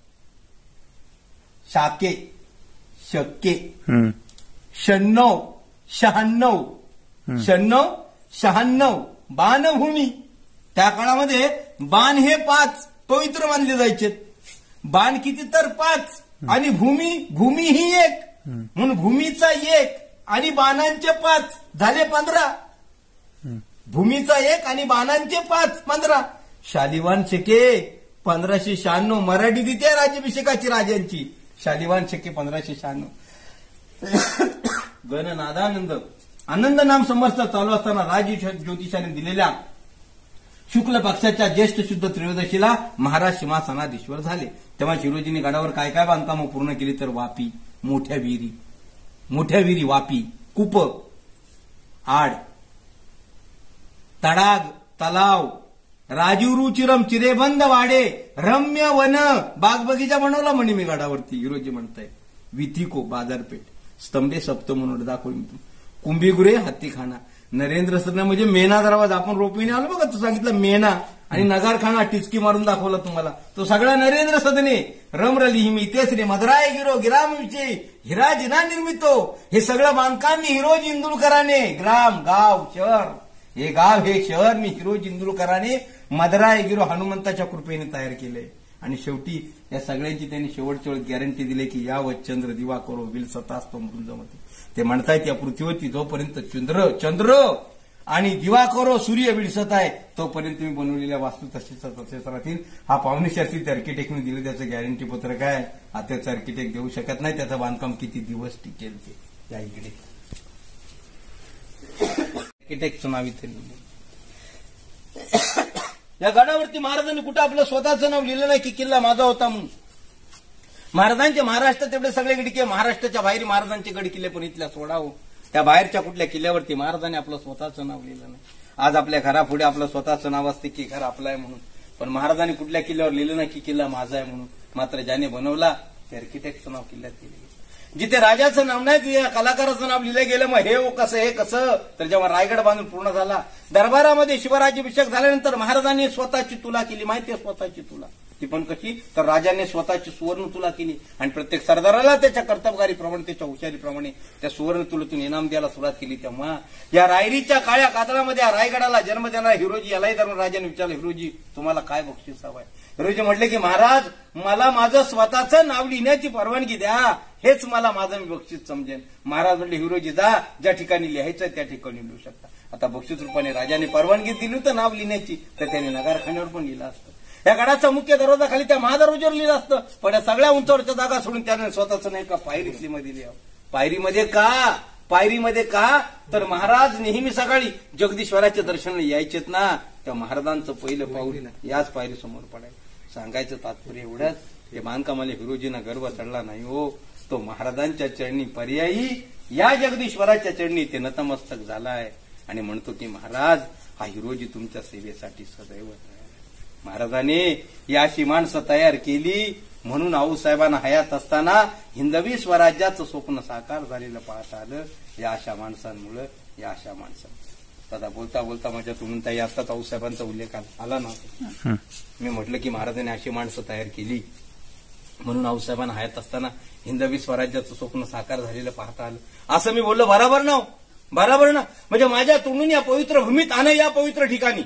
शाके शक्के शण्णव शहाण्णव शण्णव शहाण्णव बाणभूमी. त्या काळामध्ये बाण हे पाच पवित्र मानले जायचे. बाण किती तर पाच आणि भूमी भूमी ही एक, म्हणून भूमीचा एक आणि बाणांचे पाच झाले पंधरा. भूमीचा एक आणि बाणांचे पाच पंधरा. शालिवान शके पंधराशे शहाण्णव मराठी तिथे राज्याभिषेकाची राजांची शालिवान शके पंधराशे शहाण्णव. गणनादानंद आनंद नाम संवत्सर चालू असताना राज ज्योतिषाने दिलेल्या शुक्ल पक्षाच्या ज्येष्ठ शुद्ध त्रयोदशीला महाराज सिंहासनाधीश्वर झाले. तेव्हा शिरोजीने गडावर काय काय बांधकामं पूर्ण केली तर वापी, मोठ्या विहिरी, मोठ्या विहिरी वापी, कूप, आड, तडाग, तलाव, राजीव चिरम चिरेबंद वाडे, रम्य वन, बाग बगीचा बनवला म्हणे मी गडावरती. हिरोजी म्हणताय विथिको बाजारपेठ, स्तंभे सप्त म्हणून दाखवून, कुंभीगुरे हत्तीखाना, नरेंद्र सदने म्हणजे मेना दरवाजा. आपण रोपीने आलो बघा, तू सांगितलं मेना आणि नगारखाना टिचकी मारून दाखवला तुम्हाला, तो सगळा नरेंद्र सदने. रमरली मी तेसरे मदराय गिरो गिराम विषयी हिरा जिना निर्मितो. हे सगळं बांधकाम मी हिरोजी इंदुरकराने, ग्राम गाव शहर, हे गाव हे शहर मी हिरोजी इंदुरकराने मदराय गिरो हनुमंताच्या कृपेने तयार केलंय. आणि शेवटी या सगळ्यांची त्यांनी शेवटच्या वेळेस गॅरंटी दिली की याव चंद्र दिवा करो विल सतास्तो मृंजमती. ते म्हणतायत या पृथ्वीवरती जोपर्यंत चंद्र चंद्र आणि दिवाकरो सूर्य विडसत आहे तोपर्यंत तुम्ही बनवलेल्या वास्तू तसेच तसेच राहतील. हा पाहुणेशास्त्री आर्किटेक्टने दिलं त्याचं गॅरंटी पत्रक आहे. आताचं आर्किटेक्ट देऊ शकत नाही. त्याचं बांधकाम किती दिवस टिकेल ते या इकडे आर्किटेक्टचं नाव इथे लिहिलं. या गडावरती महाराजांनी कुठं आपलं स्वतःचं नाव लिहिलं नाही की किल्ला माझा होता म्हणून. महाराजांचे महाराष्ट्रात तेवढे सगळे गड महाराष्ट्राच्या बाहेर महाराजांचे गड किल्ले पण इथल्या सोडावं. त्या बाहेरच्या कुठल्या किल्ल्यावरती महाराजांनी आपलं स्वतःचं नाव लिहिलं नाही. आज आपल्या घरापुढे आपलं स्वतःचं नाव असते की घर आपलं आहे म्हणून, पण महाराजांनी कुठल्या किल्ल्यावर लिहिलं नाही की किल्ला माझा आहे म्हणून. मात्र ज्याने बनवला ते आर्किटेक्टचं नाव किल्ल्यात लिहिलं. जिथे राजाचं नाव नाही तिथे कलाकाराचं नाव लिहिलं गेलं. मग हे कसं हे कसं तर जेव्हा रायगड बांधून पूर्ण झाला दरबारामध्ये शिवराज्याभिषेक झाल्यानंतर महाराजांनी स्वतःची तुला केली. माहितीये स्वतःची तुला ती पण कशी तर राजाने स्वतःची सुवर्ण तुला केली आणि प्रत्येक सरदाराला त्याच्या कर्तबगारीप्रमाणे त्याच्या हुशारीप्रमाणे त्या सुवर्ण तुलातून इनाम द्यायला सुरुवात केली. तेव्हा या रायरीच्या काळ्या कातळामध्ये रायगडाला जन्म देणारा हिरोजी यालाही धर्मराजाने विचारलं हिरोजी तुम्हाला काय बक्षीस हवं आहे. हिरोजी म्हटले की महाराज मला माझं स्वतःचं नाव लिहिण्याची परवानगी द्या. हेच मला माझं मी बक्षीस समजेन. महाराज म्हटले हिरोजी जा ज्या ठिकाणी लिहायचं त्या ठिकाणी लिहू शकता. आता बक्षीस रूपाने राजाने परवानगी दिली होतं नाव लिहिण्याची तर त्याने नगारखान्यावर पण लिहिलं असतं. या गडाचा मुख्य दरवाजा खाली त्या महादरवाजावर लिहिलं असतं. पण या सगळ्या उंचावरच्या जागा सोडून त्याने स्वतःच नाही का पायरी मध्ये लिहा. पायरीमध्ये का पायरीमध्ये का तर महाराज नेहमी सकाळी जगदीश्वराच्या दर्शनाला यायचेत ना त्या महाराजांचं पहिलं पाऊल याच पायरी समोर पडायचं. सांगायचं तात्पर्य एवढंच हे बांधकामाला हिरोजीना गर्व चढला नाही हो. तो महाराजांच्या चरणी पर्यायी या जगदीश्वराच्या चरणी ते नतमस्तक झालाय आणि म्हणतो की महाराज हा हिरोजी तुमच्या सेवेसाठी सदैव महाराजांनी ही अशी माणसं तयार केली म्हणून आऊसाहेबांना हयात असताना हिंदवी स्वराज्याचं स्वप्न साकार झालेलं पाहता आलं. या अशा माणसांमुळे या अशा माणसांमुळे आता बोलता बोलता माझ्या तुम्ही ताई आत्ताच आऊसाहेबांचा उल्लेख आला ना. मी म्हटलं की महाराजांनी अशी माणसं तयार केली म्हणून आऊसाहेबांना हयात असताना हिंदवी स्वराज्याचं स्वप्न साकार झालेलं पाहता आलं. असं मी बोललो बरोबर ना बरोबर ना. म्हणजे माझ्या तोंडून या पवित्र भूमीत आणि या पवित्र ठिकाणी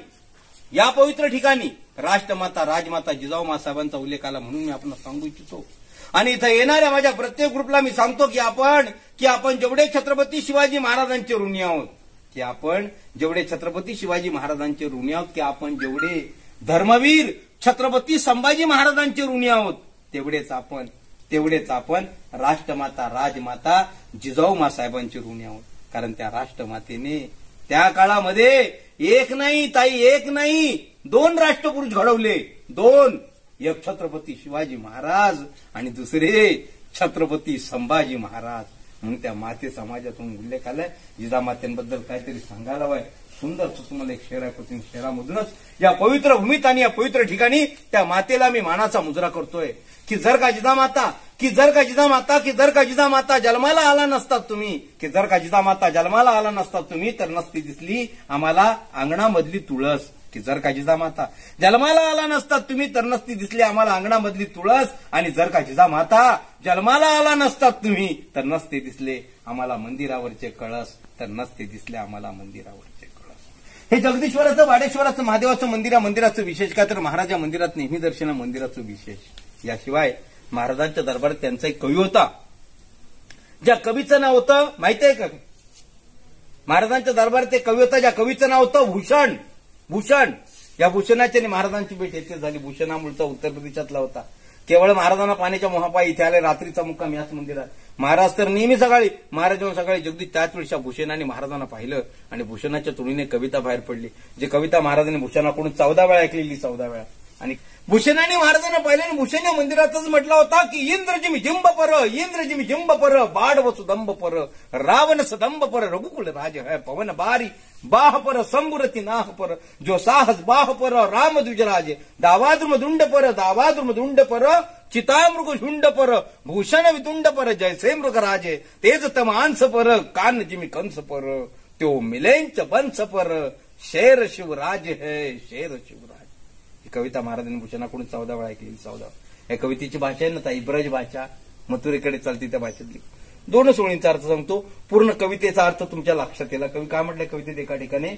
या पवित्र ठिकाणी राष्ट्रमाता राजमाता जिजाऊ साहेबांचा उल्लेख आला म्हणून मी आपण सांगू इच्छितो. आणि इथं येणाऱ्या माझ्या प्रत्येक ग्रुपला मी सांगतो की आपण की आपण जेवढे छत्रपती शिवाजी महाराजांचे ऋणी आहोत की आपण जेवढे छत्रपती शिवाजी महाराजांचे ऋणी आहोत की आपण जेवढे धर्मवीर छत्रपती संभाजी महाराजांचे ऋणी आहोत तेवढेच आपण तेवढेच आपण राष्ट्रमाता राजमाता जिजाऊ साहेबांचे ऋणी आहोत. कारण त्या राष्ट्रमातेने त्या काळामध्ये एक नाही ताई एक नाही दोन राष्ट्रपुरुष घडवले. दोन एक छत्रपती शिवाजी महाराज आणि दुसरे छत्रपती संभाजी महाराज. म्हणून त्या माते समाजातून उल्लेख आलाय. जिजामातेबद्दल काहीतरी सांगायला हवंय. सुंदर तुम्हाला एक शेर आहे. शहरामधूनच या पवित्र भूमीत आणि या पवित्र ठिकाणी त्या मातेला मी मानाचा मुजरा करतोय की जर का जिजामाता की जर का जिजामाता की जर का जिजामाता जन्माला आला नसतात तुम्ही की जर का जिजामाता जन्माला आला नसतात तुम्ही तर नसती दिसली आम्हाला अंगणामधली तुळस. की जर का जिजामाता जन्माला आला नसतात तुम्ही तर नसती दिसली आम्हाला अंगणामधली तुळस. आणि जर का जिजामाता जन्माला आला नसतात तुम्ही तर नसते दिसले आम्हाला मंदिरावरचे कळस तर नसते दिसले आम्हाला मंदिरावरचे कळस. हे जगदीश्वराचं वाडेश्वराचं महादेवाचं मंदिर आहे. मंदिराचं विशेष काय तर महाराजा मंदिरात नेहमी दर्शन मंदिराचं विशेष. याशिवाय महाराजांच्या दरबारात त्यांचा एक कवी होता. ज्या कवीचं नाव होतं माहितीये का महाराजांच्या दरबारात एक कवी होता ज्या कवीचं नाव होतं भूषण. भूषण या भूषणाची महाराजांची भेट येथे झाली. भूषण हा मूळचा उत्तर प्रदेशातला होता. केवळ महाराजांना पाण्याच्या मोहापायी इथे आले. रात्रीचा मुक्काम याच मंदिरात. महाराज तर नेहमी सकाळी महाराज जेव्हा सकाळी जगदीश त्याच वेळेच्या भूषणाने महाराजांना पाहिलं आणि भूषणाच्या तुळीने कविता बाहेर पडली. जी कविता महाराजांनी भूषणाकडून चौदा वेळा ऐकलेली चौदा वेळा. आणि भूषणाने महाराजांना पाहिलं आणि भूषण या मंदिरातच म्हटलं होता की इंद्रजिमी जिंब पर इंद्रजिमी जिंब पर बाड वसुदंब पर रावण सदंब पर रघुकुल राज है पवन बारी बाह पर संबुरती नाह पर जो साहस बाह पर राम द्विजराज दावाद्रुम दुंड पर दावाद्रुम दुंड पर चितामृग झुंड पर भूषण वितुंड पर जैसे मृग राजे तेज तमांस पर कान जिमी कंस पर त्यो मिलेंच बंस पर शेर शिवराज है शेर शिवराज. ही कविता महाराजांनी भूषणाकडून चौदा वेळा ऐकलेली. चौदा या कवितेची भाषा आहे ना ताई ब्रज भाषा मथुरेकडे चालते त्या भाषेतली. दोनच ओळींचा अर्थ सांगतो. पूर्ण कवितेचा अर्थ तुमच्या लक्षात येईल. कवी काय म्हटलंय कवितेत एका ठिकाणी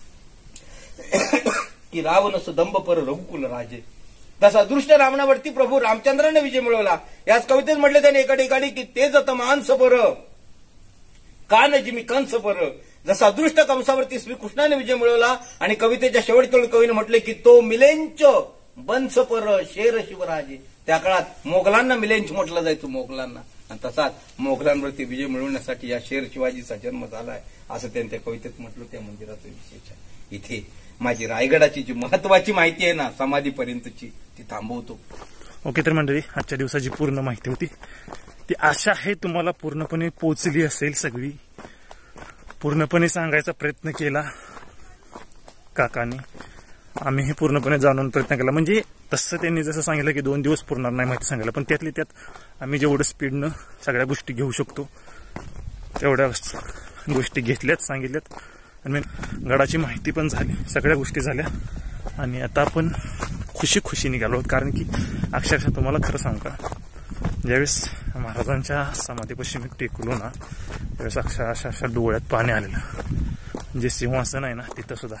की रावण सदंब पर रघुकुल राजे तसा दृष्ट रावणावरती प्रभू रामचंद्राने विजय मिळवला. याच कवितेत म्हटले त्याने एका ठिकाणी की तेज तमांस पर कान जिमी कंस पर जसा अदृष्ट कंसावरती श्रीकृष्णाने विजय मिळवला आणि कवितेच्या शेवटच्या कवीने म्हटले की तो मिलेंच बंस पर शेर शिवराजे. त्या काळात मोगलांना मिलेंच म्हटलं जायचं, मोगलांना. आणि तसाच मोगलांवरती विजय मिळवण्यासाठी या शेर शिवाजीचा जन्म झालाय असं त्यांनी त्या कवितेत म्हटलं. त्या मंदिराचं विशेष आहे. इथे माझी रायगडाची जी महत्वाची माहिती आहे ना समाधीपर्यंतची ती थांबवतो. ओके तर मंडळी, आजच्या दिवसाची पूर्ण माहिती होती ती आशा आहे तुम्हाला पूर्णपणे पोचली असेल. सगळी पूर्णपणे सांगायचा प्रयत्न केला काकाने, आम्हीही पूर्णपणे जाणून प्रयत्न केला. म्हणजे तसं त्यांनी जसं सांगितलं की दोन दिवस पुरणार नाही माहिती सांगायला, पण त्यातली त्यात आम्ही जेवढं स्पीडनं सगळ्या गोष्टी घेऊ शकतो तेवढ्या गोष्टी घेतल्यात, सांगितल्यात. आणि गडाची माहिती पण झाली, सगळ्या गोष्टी झाल्या. आणि आता आपण खुशी खुशी निघालो आहोत. कारण की अक्षरशः तुम्हाला खरं सांगू का, ज्यावेळेस महाराजांच्या समाधीपाशी मी टेकलो ना त्यावेळेस अक्षरशः अशा डोळ्यात पाणी आलेलं. जे सिंहासन आहे ना तिथं सुद्धा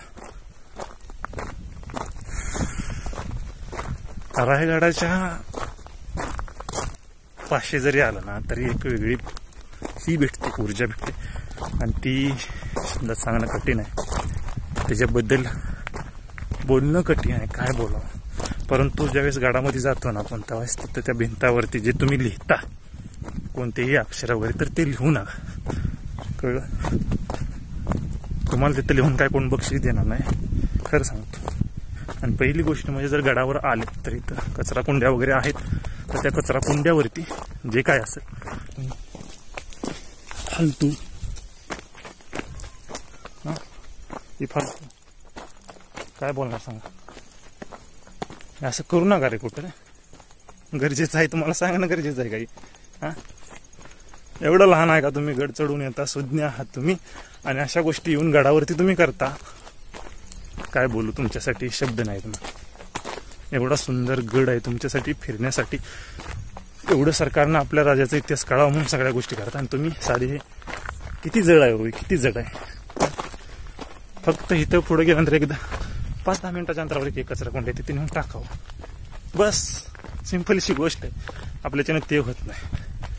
रायगडाच्या पाचशे जरी आलं ना तरी एक वेगळी ही भेटते, ऊर्जा भेटते. आणि ती समजा सांगणं कठीण आहे, त्याच्याबद्दल बोलणं कठीण आहे, काय बोलावं. परंतु ज्यावेळेस गडामध्ये जातो ना आपण त्यावेळेस तिथं त्या भिंतावरती जे तुम्ही लिहिता कोणतेही अक्षर वगैरे तर ते लिहू नका, कळलं. तुम्हाला तिथं लिहून काय कोण बक्षीस देणार नाही, खरं सांगतो. आणि पहिली गोष्ट म्हणजे जर गडावर आले तर इथं कचरा कुंड्या वगैरे आहेत, तर त्या कचरा कुंड्यावरती जे काय असेल फालतू हा ती फालतू काय बोलणार सांगा, असं करू नका रे. कुठं गरजेचं आहे तुम्हाला सांगणं गरजेचं आहे काही. हा एवढं लहान आहे का तुम्ही? गड चढून येता, सुज्ञ आहात तुम्ही, आणि अशा गोष्टी येऊन गडावरती तुम्ही करता. काय बोलू, तुमच्यासाठी शब्द नाहीत ना. एवढा सुंदर गड आहे तुमच्यासाठी फिरण्यासाठी, एवढं सरकारनं आपल्या राजाचा इतिहास कळावा म्हणून सगळ्या गोष्टी करतात. आणि तुम्ही साडी हे किती जड आहे हो, किती जड आहे. फक्त इथं पुढे गेल्यानंतर एकदा पाच दहा मिनिटाच्या अंतरावर एक कचरा कोंड आहे तिथे नेऊन टाकावं, बस. सिंपलशी गोष्ट आहे, आपल्याच्यानं ते होत नाही.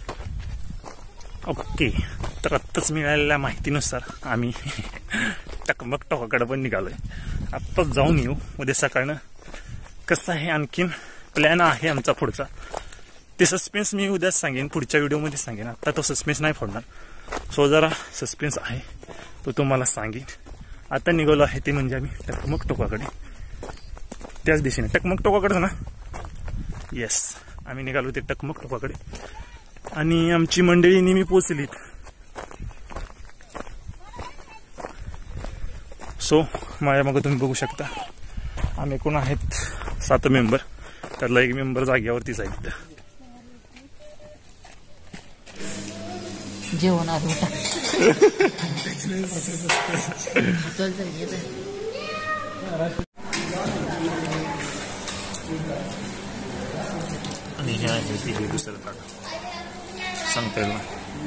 ओके, तर आत्ताच मिळालेल्या माहितीनुसार आम्ही टकमक टोकाकडे पण निघालोय. आत्ताच जाऊन येऊ. उद्या सकाळनं कसं आहे आणखीन प्लॅन आहे आमचा पुढचा, ते सस्पेन्स मी उद्याच सांगेन, पुढच्या व्हिडिओमध्ये सांगेन. आत्ता तो सस्पेन्स नाही फोडणार, सो जरा सस्पेन्स आहे तो तुम्हाला सांगेन. आता निघालो आहे ते म्हणजे आम्ही टकमक टोकाकडे, त्याच दिशेने टकमक टोकाकडे ना. येस, आम्ही निघालो ते टकमक टोकाकडे आणि आमची मंडळी नेहमी पोचलीत. सो माझ्या मग तुम्ही बघू शकता आम्ही एकूण आहेत सात मेंबर, त्यातला एक मेंबर जाग्यावरतीच आहे. जेवण आलं आणि हे आहे हे दुसरं ताट सांगता येईल ना,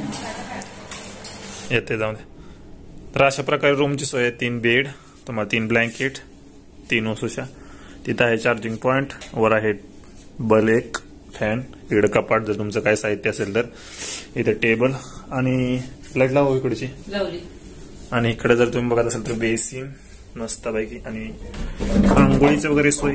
येते जाऊन दे. तर अशा प्रकारे रूमची सोय आहे. तीन बेड, तुम्हाला तीन ब्लँकेट, तीन ओसुशा, तिथं आहे चार्जिंग पॉईंट, वर आहे बल एक, फॅन, इकडे कपाट जर तुमचं काय साहित्य असेल तर, इथे टेबल आणि लाईट लावा इकडची. आणि इकडे जर तुम्ही बघत असाल तर बेसिन मस्तपैकी आणि आंघोळीचं वगैरे सोय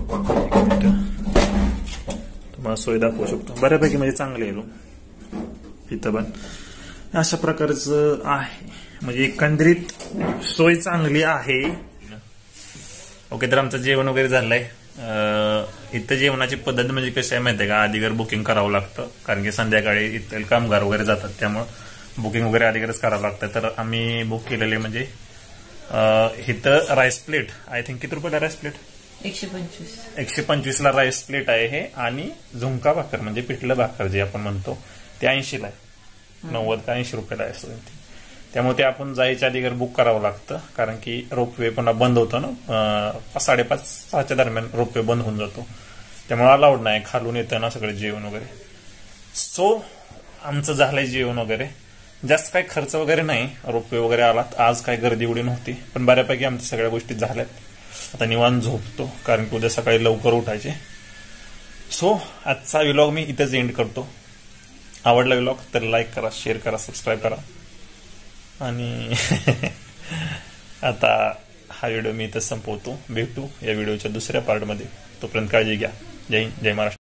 तुम्हाला सोय दाखवू शकतो. बऱ्यापैकी म्हणजे चांगले आहे रूम इथं पण. अशा प्रकारचं आहे, म्हणजे एकंदरीत सोय चांगली आहे. ओके, तर आमचं जेवण वगैरे झालंय. इथं जेवणाची पद्धत म्हणजे कशी आहे माहिती आहे का, आधीगर बुकिंग करावं लागतं, कारण की संध्याकाळी इथं कामगार वगैरे जातात, त्यामुळं बुकिंग वगैरे आधीगरच करावं लागतं. तर आम्ही बुक केलेले म्हणजे इथं राईस प्लेट, आय थिंक किती रुपयाला राईस प्लेट? एकशे पंचवीस एकशे पंचवीस ला राईस प्लेट आहे हे. आणि झुंका भाकर म्हणजे पिठलं भाकर जे आपण म्हणतो ते ऐंशीला आहे, नव्वद का ऐंशी रुपयाला आहे. त्यामुळे ते आपण जायच्या आधी बुक करावं लागतं, कारण की रोपवे पुन्हा बंद होतं ना, साडेपाच सहाच्या दरम्यान रोपवे बंद होऊन जातो, त्यामुळे अलाउड नाही, खालून येतं ना सगळे जेवण वगैरे. सो आमचं झालंय जेवण वगैरे, जास्त काही खर्च वगैरे नाही, रोपवे वगैरे आलात. आज काही गर्दी एवढी नव्हती, पण बऱ्यापैकी आमच्या सगळ्या गोष्टी झाल्यात. आता निवांत झोपतो, कारण की उद्या सकाळी लवकर उठायचे. सो आजचा व्लॉग मी इथेच एंड करतो. आवडला व्लॉग तर लाईक करा, शेअर करा, सबस्क्राईब करा. आणि आता हा व्हिडिओ मी इथं संपवतो. भेटू या व्हिडिओच्या दुसऱ्या पार्टमध्ये. तोपर्यंत काळजी घ्या. जय हिंद, जय महाराष्ट्र.